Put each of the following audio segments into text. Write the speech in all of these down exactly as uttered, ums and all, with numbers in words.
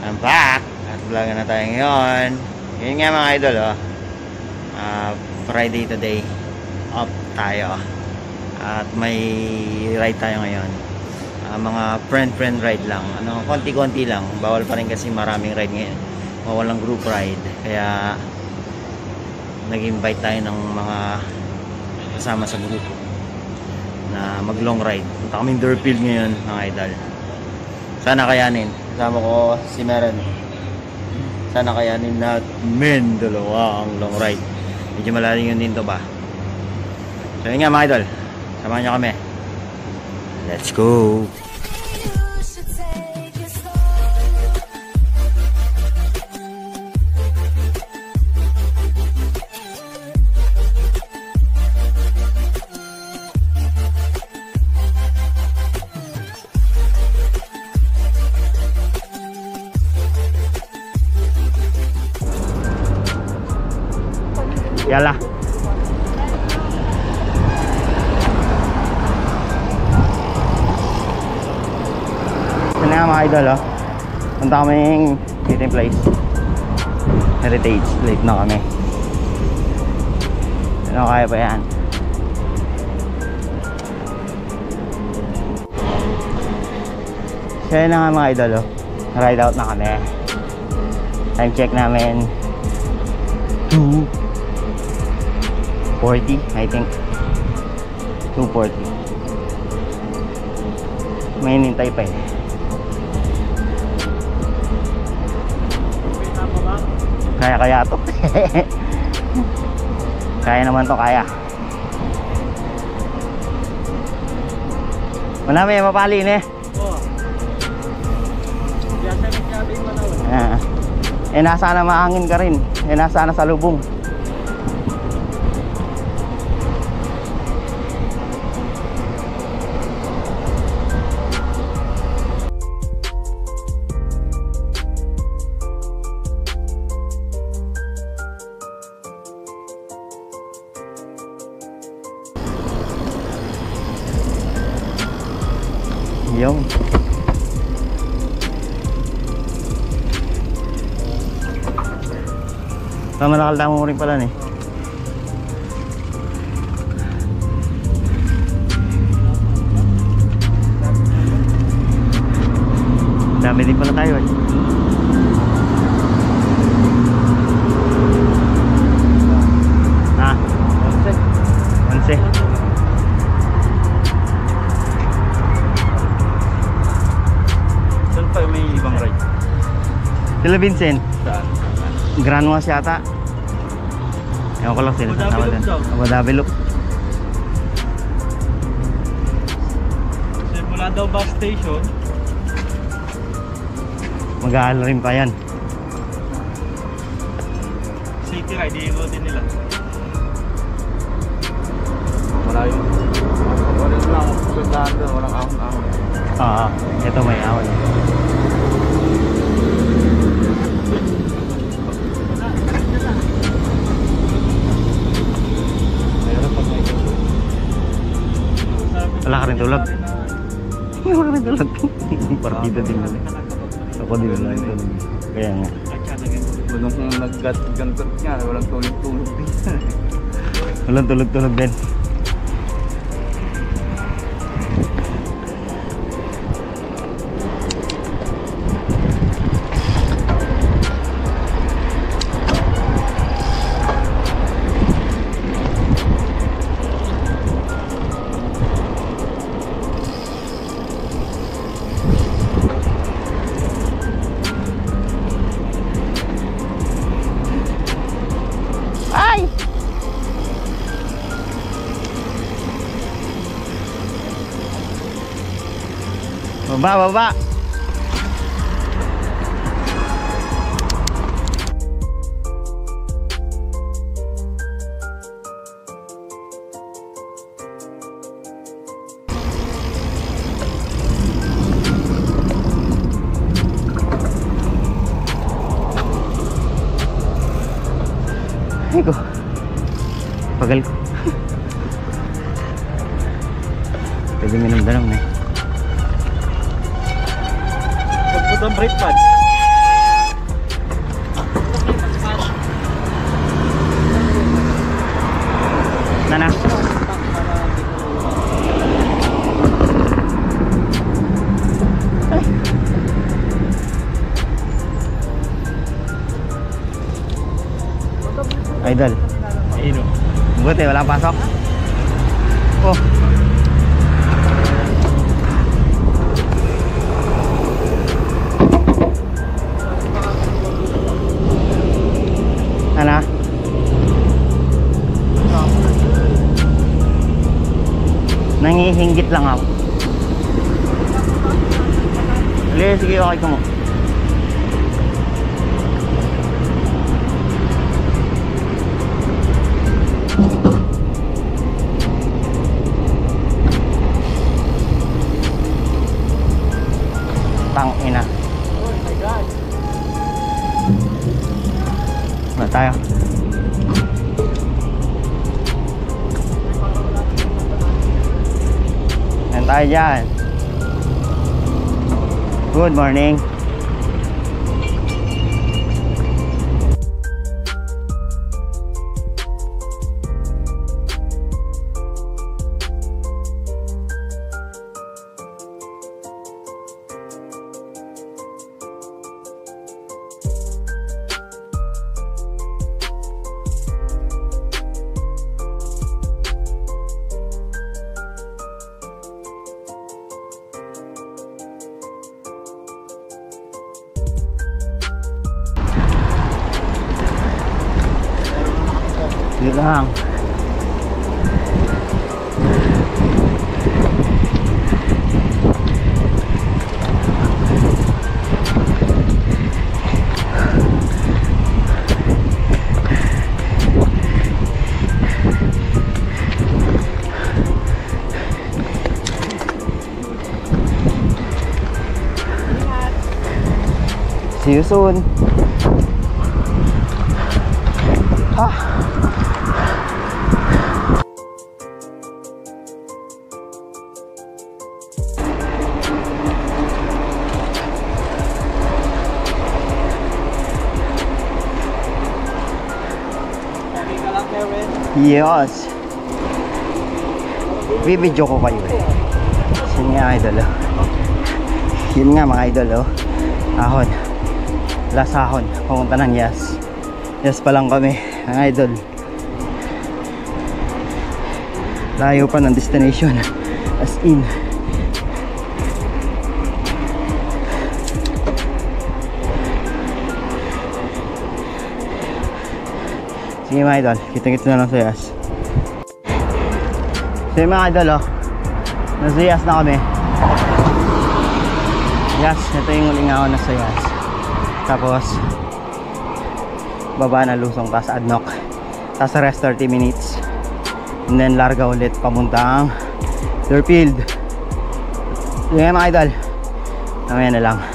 I'm back at vlog na tayo ngayon. Ngayon nga mga idol, oh. uh, Friday today, off tayo at may ride tayo ngayon. uh, Mga friend-friend ride lang, ano, konti-konti lang. Bawal pa rin kasi maraming ride ngayon, walang group ride. Kaya nag-invite tayo ng mga kasama sa grupo na mag long ride. Punta kaming Deerfield ngayon mga idol. Sana kayanin. Kasama ko si Meron. Sana kayanin natin dalawa ang long ride. Medyo malalim yun din to ba. So yun nga mga idol, samahan nyo kami. Let's go. Yala. Ito na mga idol, oh. Punta kaming meeting place, Heritage. Late na kami. Ano kaya pa yan? So yun na nga mga idol, oh. Ride out na kami. Time check namin two forty, I think. two forty. May hinintay pa eh. Kaya kaya to. Kaya naman to, kaya. Manami mapalin eh. Oo. Ah. Eh nasa na maangin ka rin. Eh nasa na sa lubong. Yung tama nakal mo rin pala ni. Dami din pala tayo eh. Ah, onse. May ibang ride. Sila Vincent? Saan? Grand Was yata. Ewan ko lang sila. Abu Dhabi Loop. Mula daw bus station. Mag-aaral rin pa yan. City ride, iikutin nila. Wala yung wala lang sundahan doon, walang ahon-ahon. Oo, ito may ahon. Wala ka rin tulog. Wala ka rin tulog. Partida din naman. Ako din na rin tulog. Kaya nga. Walang nag-gantot nga, walang tulog-tulog din. Walang tulog-tulog din. Baba, baba. Ay ko. Pagal ko. Pwede minum-danom na eh. Pagputang brake pad. Idol. Ayun o. Buti, walang pasok. Oh. Ano? Nangihinggit lang ako. Sige, sige, okay ko mo. Tang ina. Oh my God. Wala tayo. Yan tayo dyan. Good morning. Dito lang. See you soon. Ah. Yes. Bibidyo ko kayo eh. Yun nga idol oh. Yun nga mga idol oh. Ahon. Last ahon. Pumunta ng Yes. Yes pa lang kami mga idol. Layo pa ng destination. As in. Sige mga idol, kita-kita na lang sa Yas. Sige mga idol oh, nasa Yas na kami. Yas, ito yung uling ako nasa Yas. Tapos baba na Lusong, tas Adnoc, tas rest thirty minutes, and then larga ulit pamuntang Deerfield. Sige mga idol, mamaya na lang.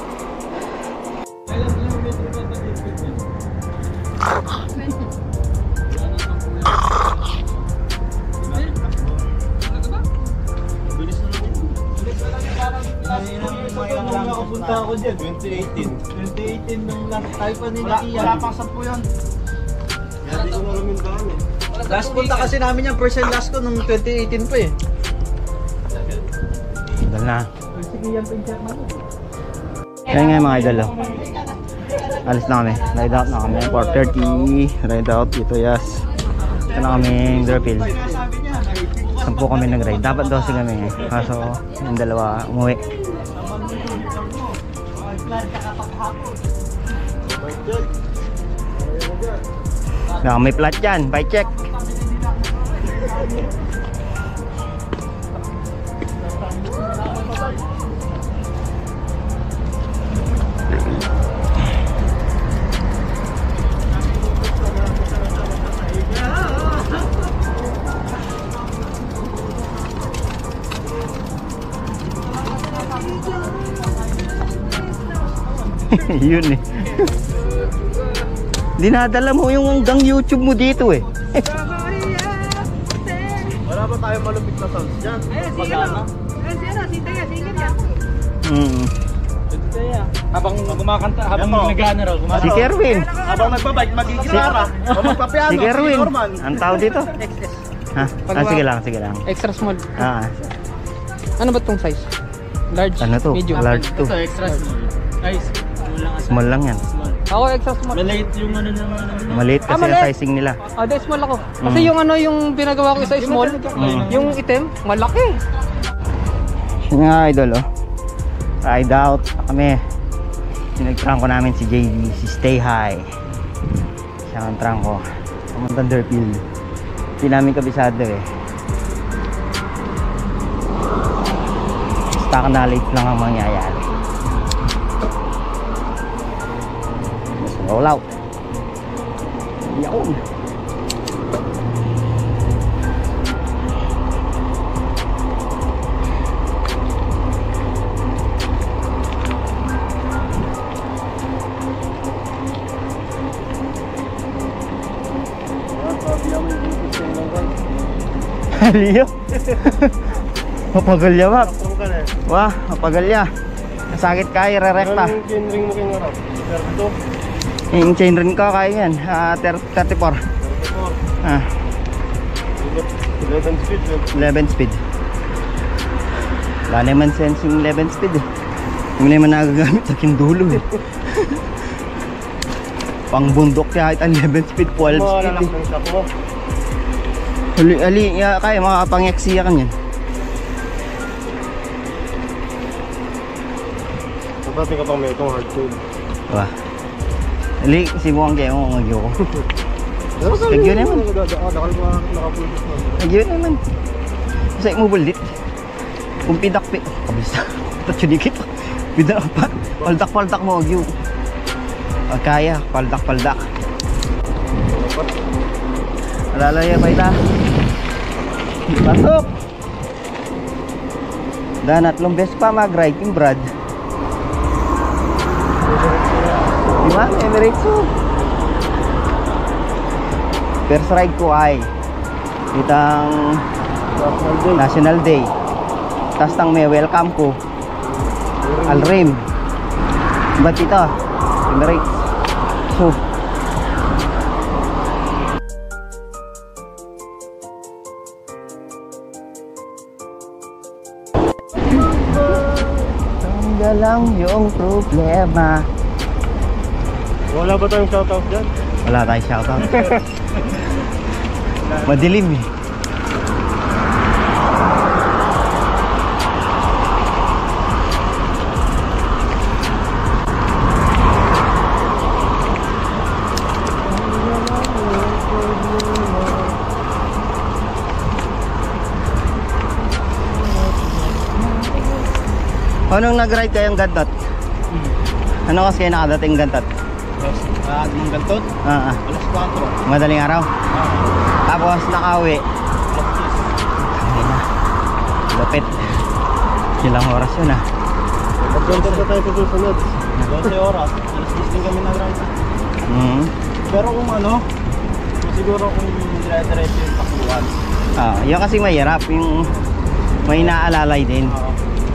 Punta ako dyan, twenty eighteen. twenty eighteen nung last time pa nila Ian. Wala pang sampu yun. Kaya di ko na alam yung daan eh. Last punta kasi namin yung first and last ko nung twenty eighteen pa eh. Idol na. Sige yan pa yung chat na. Kaya nga mga idol oh. Alis na kami, ride out na kami four thirty, ride out dito Yas. Ito na kaming Deerfield. Sampu kami nag-ride, dapat dosi kami eh. Kaso yung dalawa umuwi. Na may plat dyan, bike check. Yun eh. Dinadala mo yung hanggang YouTube mo dito eh. Wala ba tayo malupit na sounds dyan? Ayun, sige lang. Ayun, sige lang. Sige lang. Sige lang. Mm. Habang kumakanta, habang nag-ano raw. Si Kerwin. Habang nagbabike, magigitara. O magpapiano, Si Kerwin. Norman. Ang tao dito. Ha? Ah, sige lang, sige lang. Extra small. Ah, Ano ba tong size? Large? ano to? Medium? Large to. Ito, extra small. Ay, small lang. Small lang yan. Small. Ako extra small. Maliit yung ano na ano. Maliit kasi Ah, yung maliit. sizing nila. Ah, di small ako. Kasi Mm. yung ano, yung pinagawa ko isa small, Mm. yung itim, malaki. Yun nga idol oh. Ride out kami. Sinag-trangko namin si J D, si Stay High. Siya ang trangko. Pamuntang Derfield. Hindi namin kabisado eh. Stock knowledge lang ang mangyayari. Let's roll out. Yawn. Liyo. Mapagalya ba? Wah, mapagalya. Nasakit kaya re-rekta. Anong chain ring mo kayong harap? thirty-two? Yung chain rin ko kaya yan. Ah, thirty-four. thirty-four. Ah, eleven speed yun. eleven speed. Wala naman sensing eleven speed eh. Hindi naman nagagamit sa dulo eh. Pang bundok kahit ang eleven speed, twelve speed Malalak eh. ng shop mo. Ali, ali, ya, kaya makapang-eksiya kan yan. Sabi ka pang may itong hard tool. Wah. Ali, sibukan kayo kung nagyo ko. Lagyan naman. Dakal mo nakapulbos mo. Nagyo naman. Kasi mo bulit. Kung pidak pi... Kabisa. Tatsunikit. Pidak pa. Paldak-paldak mo nagyo. Pag kaya, paldak-paldak. Alalaya pa ita. Pasok! Dan atlong beses pa mag-ride yung Brad. Diba? Emirates oh. First ride ko ay itang National Day. Tas tang may welcome ko Al-Rim. Ba't ito? Emirates. So tanggal lang yung problema. Wala ba tayong shoutout dyan? Wala tayong shoutout. Madilim eh. Anong nag-ride kayong gantot? Ano kasi kayo nakadating gantot? Ah, ng gantot? Ah, ah. Alas four. Madaling araw. Tapos nakauwi. Ay na. Lapit. Ilang oras yun ah. Pag-gantot na tayo sa susunod. twelve oras. Alas ten din kami nag-ride. Mm. Pero kung ano, siguro kung dire-diretso yung takbuhan. Ah, yun kasi mahirap. Yung may naalalay din. Oo.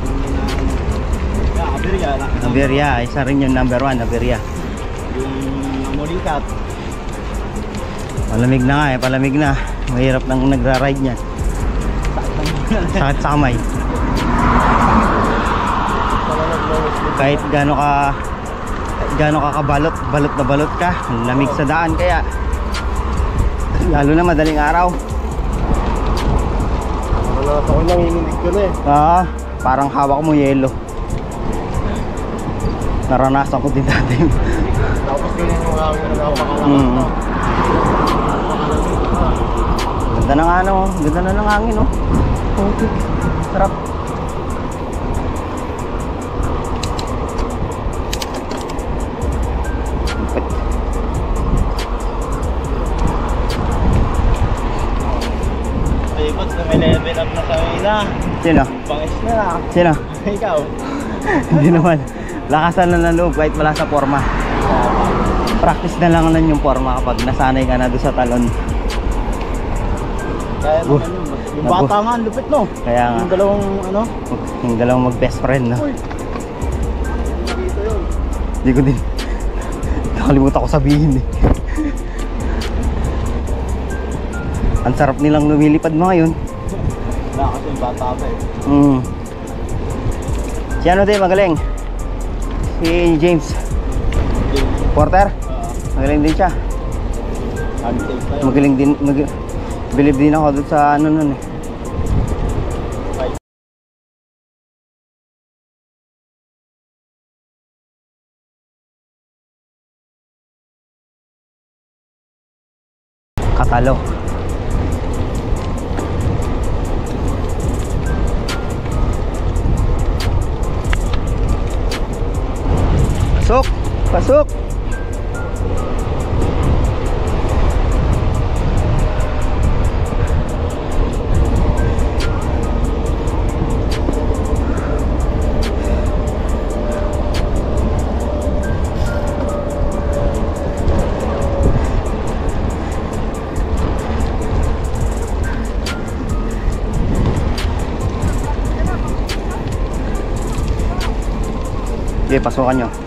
Yeah, Aberya. Aberya. Isa rin yung number one. Aberya. Yung Moringkat. Palamig na nga eh. Palamig na. Mahirap nang nagra-ride niya. Sakit sa kamay. Kahit gaano ka kahit gaano ka kabalot, balot na balot ka, ang lamig sa daan kaya lalo na madaling araw. Wala ako nang hininig ko na eh. Ah, parang hawak mo yelo. Naranasan ko din dati. Tapos ganyan yung hawak na napakalakas Mm. na. Ganda ng ano, ganda na ng hangin oh. Okay. Sarap. Ay, ba't may level up na sa ina? Sino? Pangis na. Sino? Ikaw. Hindi naman. Lakasan na ng loob kahit wala sa forma. Practice na lang nun yung forma kapag nasanay ka na doon sa talon. Kaya Uh, naman yun. Yung naku. bata nga, ang lupit no? Kaya nga. Yung dalawang ano? Yung dalawang mag best friend no? Uy! Nakita yun. Hindi ko din. Nakalimutan ko sabihin eh. Ang sarap nilang lumilipad mga yun. Wala kasi yung bata pa eh. Mm. Si ano din magaling? Si James. Yung Porter? Magaling din siya. Magaling din, mag believe din ako doon sa ano nun eh. Katalo. Pasok! Pasok! Sige, pasukan nyo.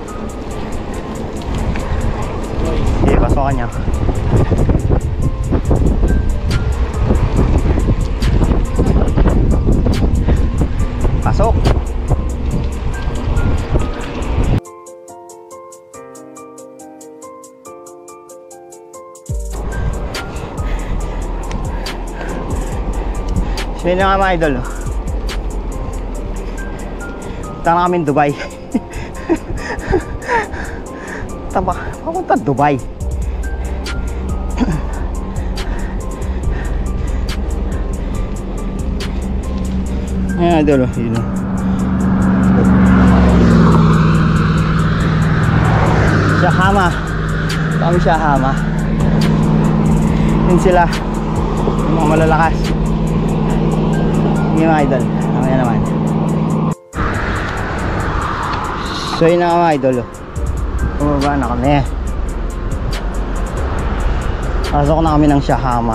Sige, pasukan nyo. Pasok! Sino nga mga idol? Punta na kami Dubai. Tama, papunta Dubai. Ayan, idol, yun. Shahama. Kami Shahama. Yun sila, yung mga malalakas. Yung mga idol, mamaya naman. So yun na mga idol. Bumaba na kami. Pasok na kami ng Shahama.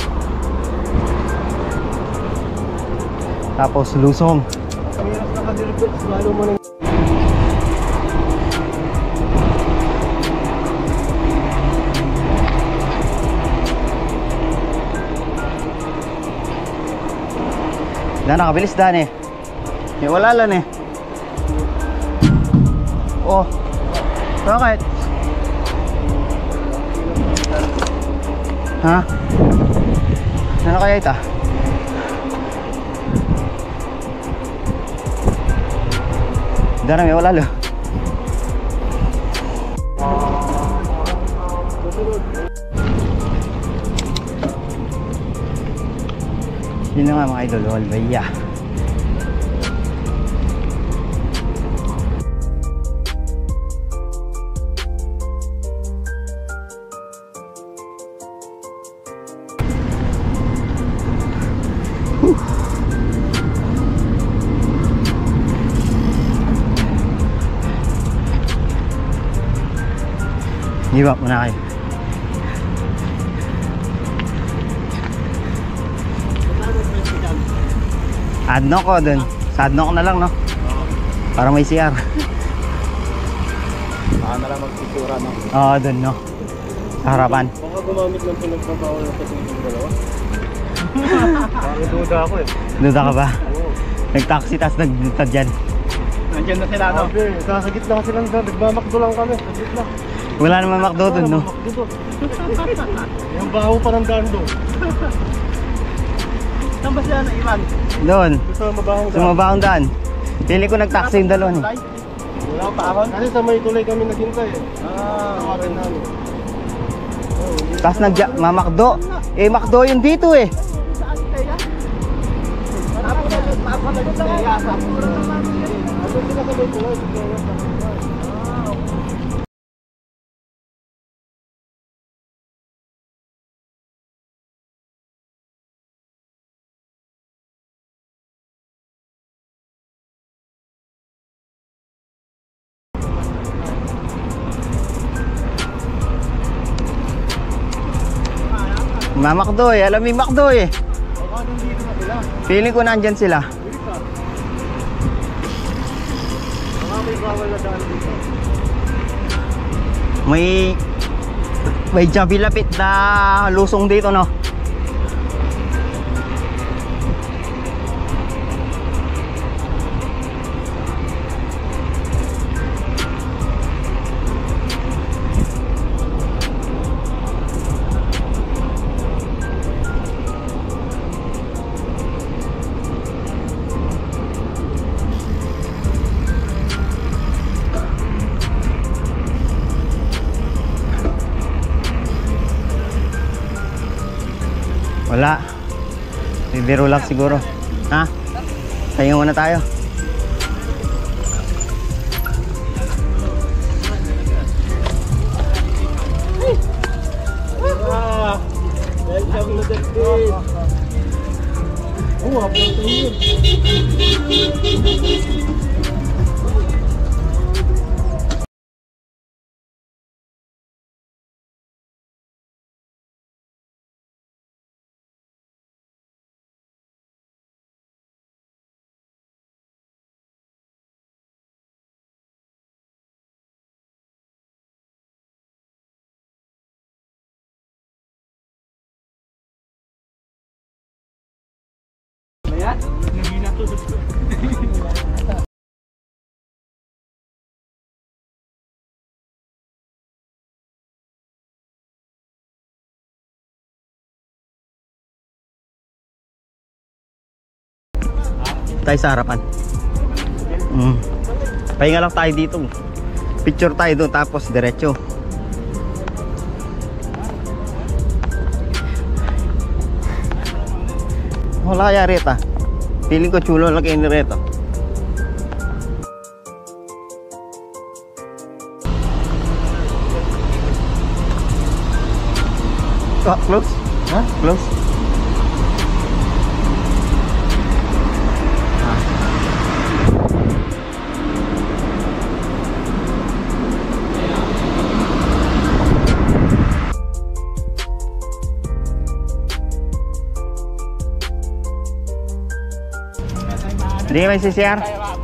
Tapos Lusong. Hirap nakadiripit, lalo mo na. Dan, nakabilis Dan eh. Eh wala lang eh. Oh. Bakit? Ha? Ano kaya ito? Darami, wala lo. Yun na nga mga idol, Walbaya. Give up muna kayo. Adno ko dun. Sa adno ko na lang, no? Para may C R. Baka na lang magpictura, no? Oo, dun, no? Sa harapan. Baka gumamit ng pinagbabawal na patungkol dalawa. Baka duda ako eh. Duda ka ba? Oo. Nag-taxi, tas nagdutad dyan. Nandiyan na sila, no? Okay, sa gitna kasi lang doon. Nagmamakdo lang kami. Sa gitna. Wala naman makdo dun, no? Yung baho pa ng daan doon. Saan ba sila na iwan? Doon. Gusto mo mabahong daan? Sumabahong daan. Pili ko nag-taxi yung dalawa, eh. Wala pa ako? Kasi sa may tulay kami naghintay eh. Ah, okay na. Tapos nag-mamakdo. Eh, makdo yun dito, eh. Saan kaya? Napapalagot na kaya. Sapura naman. Ano sila sa may tulay? Mamakdo eh, alam mo yung makdo eh. Baka nandito na sila. Feeling ko nandyan sila. Baka may bawal na daan dito. May may jabilapit na lusong dito, no? Wala. Bibiro lang siguro. Ha? Tayo muna tayo. Ah, welcome to the beach. Oh, apa itu? Tayo sa harapan. Mm. Pahinga lang tayo dito. Picture tayo doon tapos diretso. Wala kaya reta. Feeling ko chulo lang kayo ni reta. Oh, close? Ha? Huh? Close? Hindi kayo magsisiyar?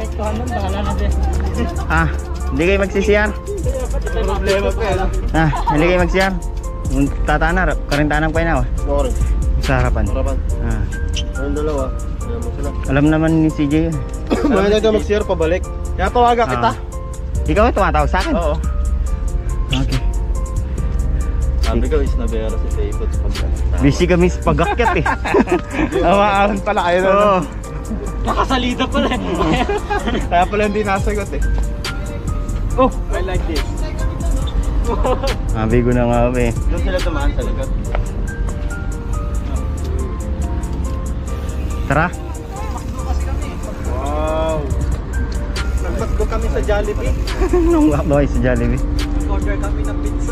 Ah, hindi kayo magsisiyar? Problema pa yan. Ah, hindi kayo magsiyar? Tatanar, karintanang kayo na. Sorry. Sa harapan. Harapan. Ah. Ayun dalawa. Ayan mo sila. Alam naman ni C J yun. Mahina ka mag-share pabalik. Kaya tawagan kita. Ah. Ikaw ay tumatawag sa akin? Oo. Okay. Sabi ko is nabera si David sa pagkakita. Busy kami sa pag-akyat eh. Awaan pala kayo na. Oo. Nakasalida pala eh. Kaya pala hindi nasagot eh. Oh, I like this. Sabi ko na nga kami. Doon sila tumaan sa lagat. Tara. Wow. Nagmatgo kami sa Jollibee. Nung ako ay sa Jollibee. Order kami ng pizza.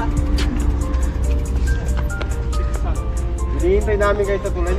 Pizza. Hinihintay namin kayo sa tulay.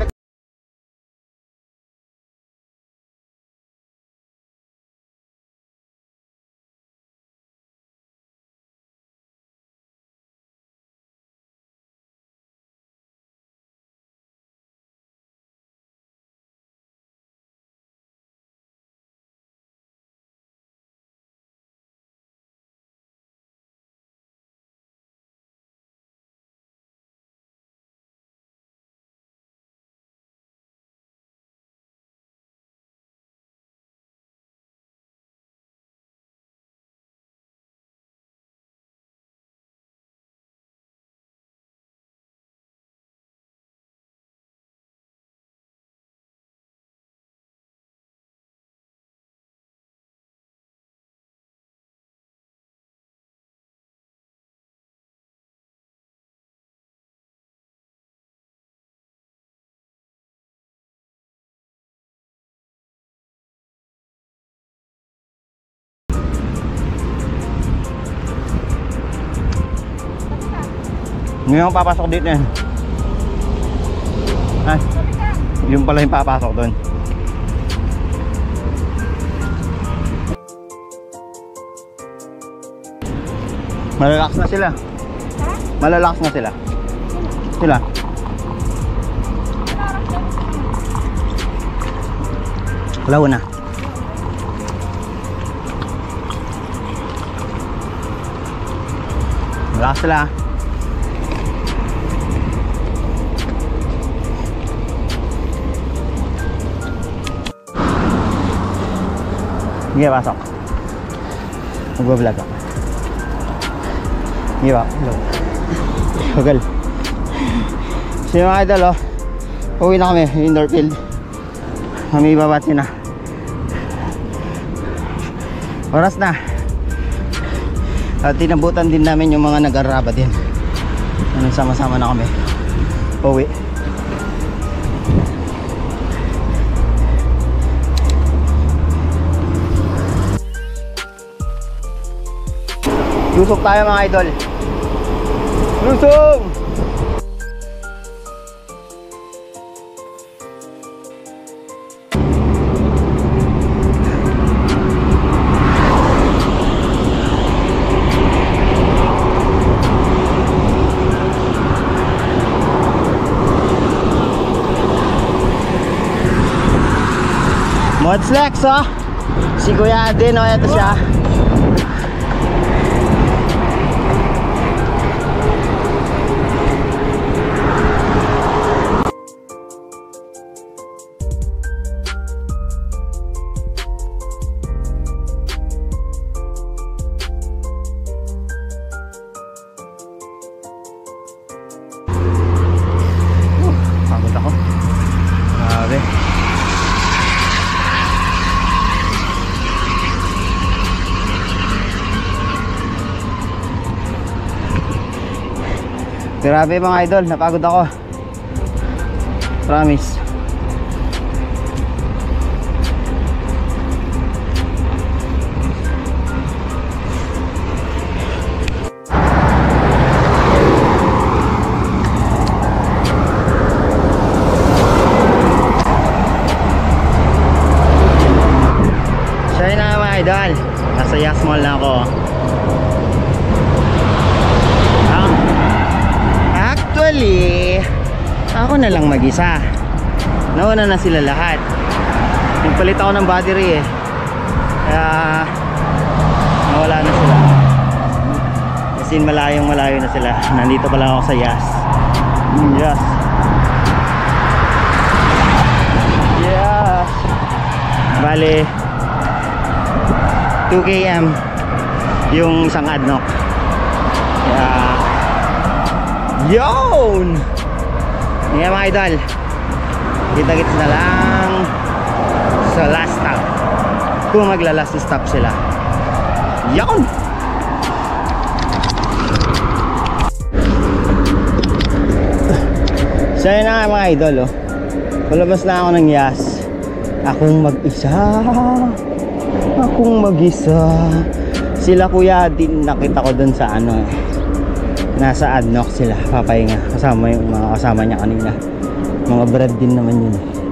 Ngayon papasok dito yan. Ah, yung pala yung papasok doon. Malalax na sila. Malalax na sila. Sila. Law na. Malalax sila. Sige, pasok. Mag-vlog ako. Sige ba? Hello. Bagal. So yung mga idol, oh, uwi na kami, indoor field. Kami ibabati na. Oras na. At tinabutan din namin yung mga nag-araba din. Anong sama-sama na kami. Uwi. Lusog tayo mga idol. Lusog! Mods Lex, oh. Si Kuya din, oh. Ito siya. Pagod ako. Grabe. Grabe mga idol, napagod ako. Promise. Siya na mga idol. Nasa Yas Mall na ako. Actually, ako na lang mag-isa. Nauna na sila lahat. Nagpalit ako ng battery eh. Kaya nawala na sila. Kasi malayong malayo na sila. Nandito pa lang ako sa Yas. Yes. Yes. Bale two kilometers yung isang adnok. Kaya yun! Ngayon mga idol, kita-kits na lang sa last stop, kung magla-last stop sila. Yun! So yun na nga mga idol, oh. Palabas na ako ng Yas. Akong mag-isa. Akong mag-isa. Sila kuya din nakita ko dun sa ano eh, nasa Adnoc sila, papahinga. Kasama yung mga kasama niya kanina. Mga bread din naman yun.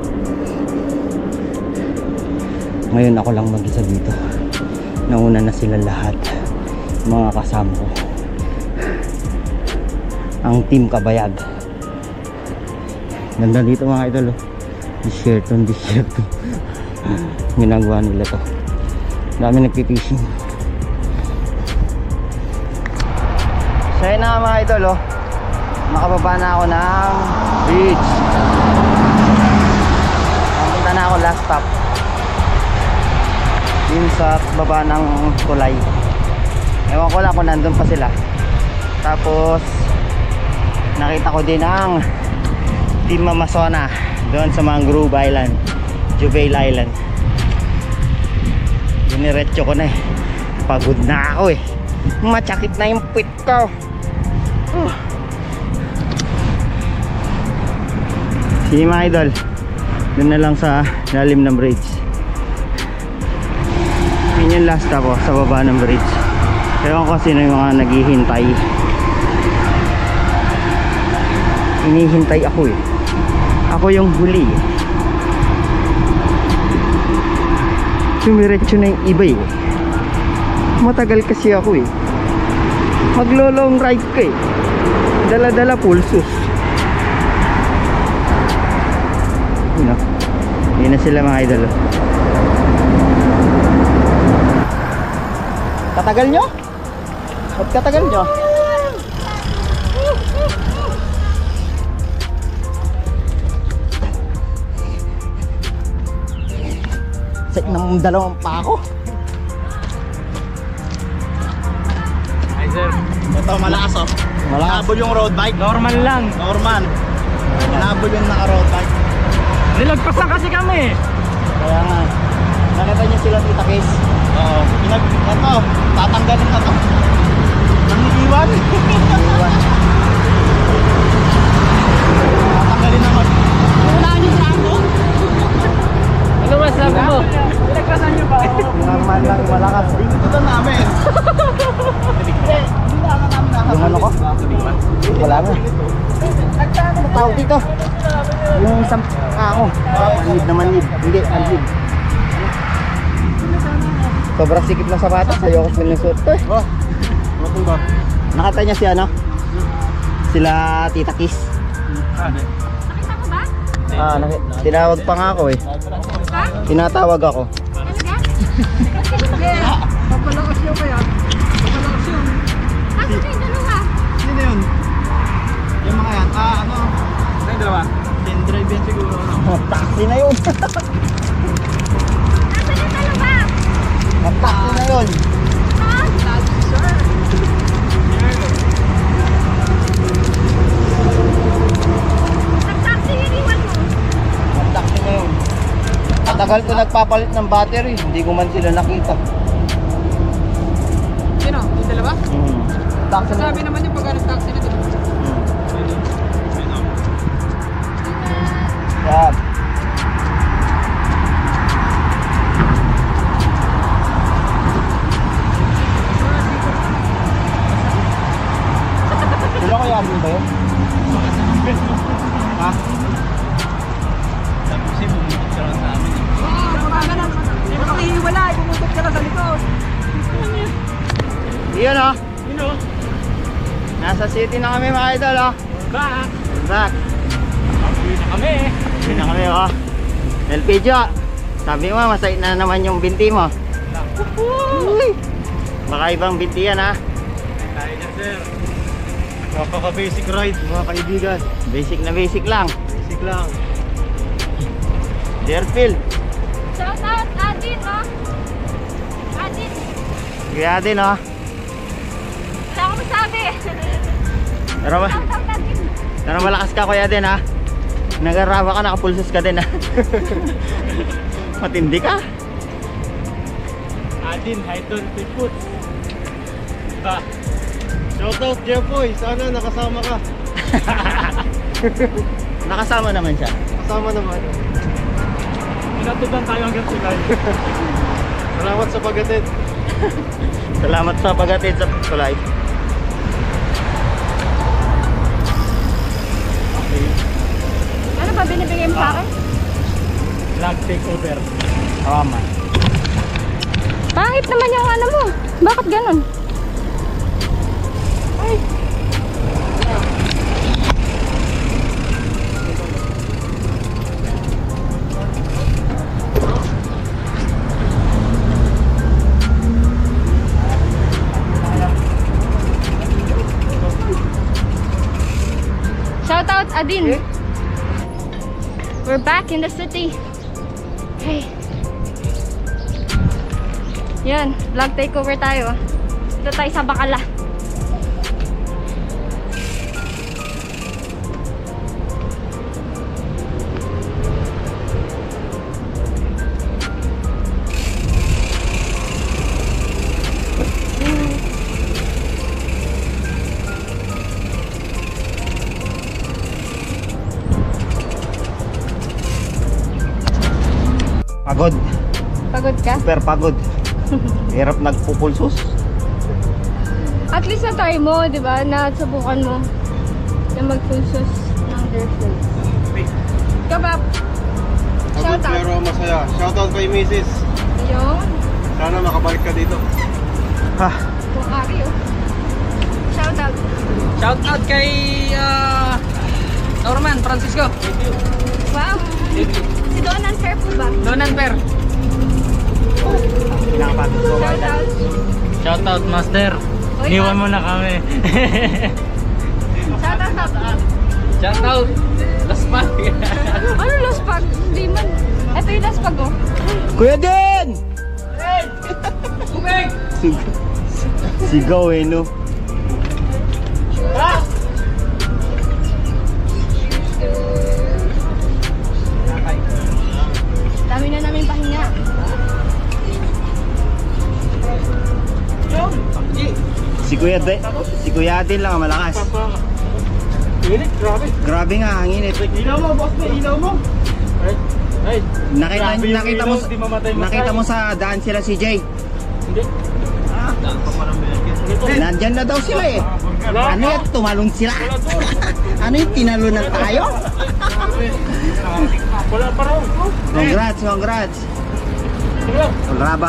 Ngayon ako lang mag-isa dito. Nauna na sila lahat, mga kasama ko. Ang team Kabayag. Ganda dito mga idol, oh. T-shirt on t-shirt. Ginagawa nila to. Dami nagpipishing. So yun na mga idol, oh. Nakababa na ako ng beach. Napunta na ako last stop, yun sa baba ng tulay. Ewan ko lang kung nandun pa sila. Tapos nakita ko din ang Team Amazona doon sa Mangrove Island, Jubail Island. Diniretso ko na eh. Pagod na ako eh. Matsakit na yung pit ko. uh. Sige mga idol, doon na lang sa lalim ng bridge. Yun yung last stop, oh, sa baba ng bridge. Ewan ko sino yung mga naghihintay. Hinihintay ako eh. Ako yung huli eh. Sumiretso na yung iba eh. Matagal kasi ako eh. Maglo-long ride ko eh. Dala-dala pulsos. Yun o. Yun na sila mga idol. Katagal nyo? Ba't katagal nyo? Sa ng dalawang pa ako. Ay sir, Ito malakas oh. Malakas. Hinabol yung road bike. normal lang. Norman. Hinabol yung naka road bike. Nilagpasan kasi kami. Kaya nga. Nakita nyo sila Tita Case? Oo. Pinag... Ito. Tatanggalin na to. Nangiiwan. Iwan. Tatanggalin na mag... Unahan yung tramo. Ano masabi mo? Nilagpasan nyo ba? Naman lang malakas. Binututan namin. Wala na. Ano tawag dito? Yung isang ako. Manlid na manlid. Hindi, manlid. Sobrang sikip ng sapatos. Ayoko sa ng suot to eh. Oh, ano ba? Nakita niya si ano? Sila Tita Kiss. Ano? Nakita mo ba? Ah, naki- tinawag pa nga ako eh. Ha? Tinatawag ako. Talaga? Papalakas yun kaya. Papalakas yun. Ah, sino yung dalawa? Sino yun? Yung mga yan. Ah, ano? Ano yung dalawa? Ten drive yan siguro. Taxi na yun. Nasaan yung dalawa? Taxi na yun. Ha? Nag-taxi yung iwan mo. Taxi na yun. Matagal ko nagpapalit ng battery. Hindi ko man sila nakita. Sino? Yung dalawa? Hmm. Taxi na Sabi naman yung pag nag-taxi na dito. Yan. Sila kaya din ba yun? Ha? Tapos siya bumukit ka lang sa amin. Oo, baka ganun. Hindi mo kami hiwala. Pumutok ka lang sa likod. Iyan oh. You know, Nasa city na kami mga idol oh. we're back. Back. Uwi na kami. Uwi na kami oh. El Pijo. Sabi mo masay na naman yung binti mo. Uy. Baka ibang binti yan ha. Tayo dyan, sir. Napaka-basic ride, mga kaibigan. Basic na basic lang. Basic lang. Deerfield. Shout out, Adin, no? Adin. Kaya din oh. Saan ko masabi? Pero, ba- Shout out, Adin. pero malakas ka kuya din ha. Nagaraba ka, nakapulsos ka din ha. Matindi ka. Adin, Hydol, Pitfoot. Ba? Shoutout, Jeffoy. Sana nakasama ka. Nakasama naman siya. Kasama naman. Pinatugan tayo hanggang tulay. Salamat sa pag-attend. Salamat sa pag-atid sa tulay. Ano ba binibigay mo sa akin? Vlog takeover. Tama. Pangit naman yung ano mo. Bakit ganun? Ay. Shout out Adin. We're back in the city. Hey. Yan, vlog takeover tayo. Dito tayo sa Bacala. Pagod. Pagod ka? Super pagod. Hirap nagpupulsos. At least na-try mo, di ba? Nasubukan mo na mag-pulsos ng Deerfield. Ikaw ba? Shout out. Pero masaya. Shoutout kay Missus Ayun. Sana makabalik ka dito. Ha. Kung ari, oh. Shout out. Shout out kay uh, Norman Francisco. Wow. Si Donan Fair po ba? Donan Per. Pinakapagod ko. Shout out. Shout out Master. Oy, Iniwan mo na kami. Shout out. Top. Shout out. Las Pag. Ano last pag? Hindi man. Ito yung last pag, oh. Kuya din! Kumeng! Sig- Sigaw eh no. Dami na namin pahinga. Si Kuya din, si Kuya din lang ang malakas. Init, grabe. Grabe nga, ang init. Ilaw mo, boss. May ilaw mo. Ay, ay. Nakita, Grabe yung nakita ilaw, mo, di mamatay-matay. nakita mo sa daan sila si Jay. Hindi. Ah, daan pa parang binagyan. Ito, Nandyan na daw sila eh. Ano yan? Tumalon sila. Ano yung tinalunan tayo? Wala pa rin. Congrats, congrats. Wala ba?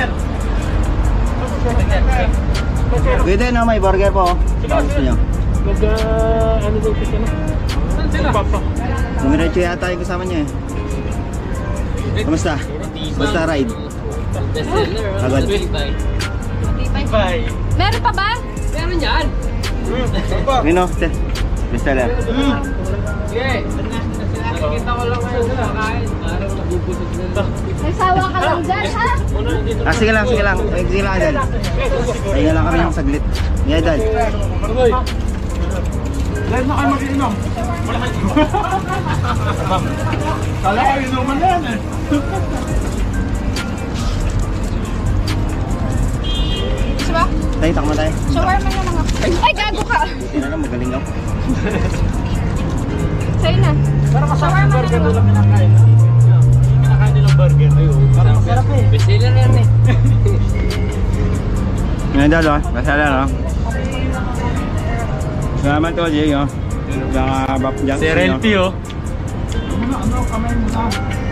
Pwede na, may burger po. Ano gusto nyo? Mag, uh, ano daw kasi na? Saan sila? Papa. Dumiretso yata yung kasama nyo eh. Kamusta? Basta ride? Agad. Bye. Meron pa ba? Meron yan. Mino, te. Bestseller. Sige. Nakikita ko lang ngayon sila kain. Parang nabubusog na. Nagsawa ka lang dyan, ha? Ah, sige lang, sige lang. Ay, sige lang, Idol. Pahinga lang kami ng saglit. Ni Idol. Live na kayo mag-inom. Wala kayo. Kala kayo inuman na yan eh. Gusto ba? Tayo, takma tayo. Shawarma na lang ako. Ay, gago ka! Hindi na lang, magaling ako. Sa'yo na. Pero kasama Shawarma yung na burger lang nila ako. kinakain. Kinakain nilang burger. Ayun. Parang masarap eh. Bestseller yan eh. Ni Idol, oh. Bestseller, oh. Salamat to, Jay, oh. Nakabap dyan. Si Relpi, oh. Ano, ano, kamay mo na.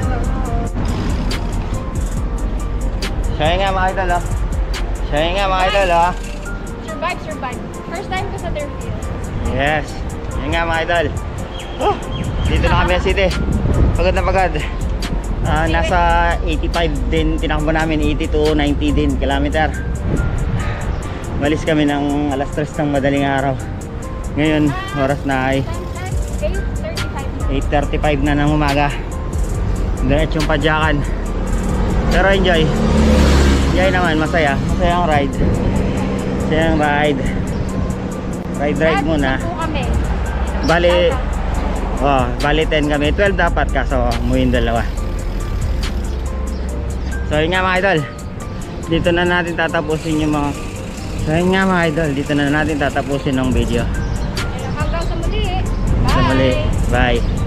Siya nga, mga Idol, oh. Siya nga, mga Idol, oh. Survive, survive. First time ko sa Deerfield. Yes. Yan nga, mga Idol. Oh, dito na kami sa city. Pagod na pagod. Ah, nasa eighty-five din tinakbo namin, eighty to ninety din kilometer. Malis kami ng alas tres ng madaling araw. Ngayon, oras na ay eight thirty-five. eight thirty-five na ng umaga. Diretsong padyakan. Pero enjoy. Enjoy naman, masaya. Masaya ang ride. Masaya ang ride. Ride ride muna. Po kami. Bali, oh, bali ten kami. twelve dapat kaso umuwi dalawa. So yun nga, mga idol. Dito na natin tatapusin yung mga So yun nga, mga idol. Dito na natin tatapusin ng video. Hanggang sa muli. Bye. Sa muli. Bye.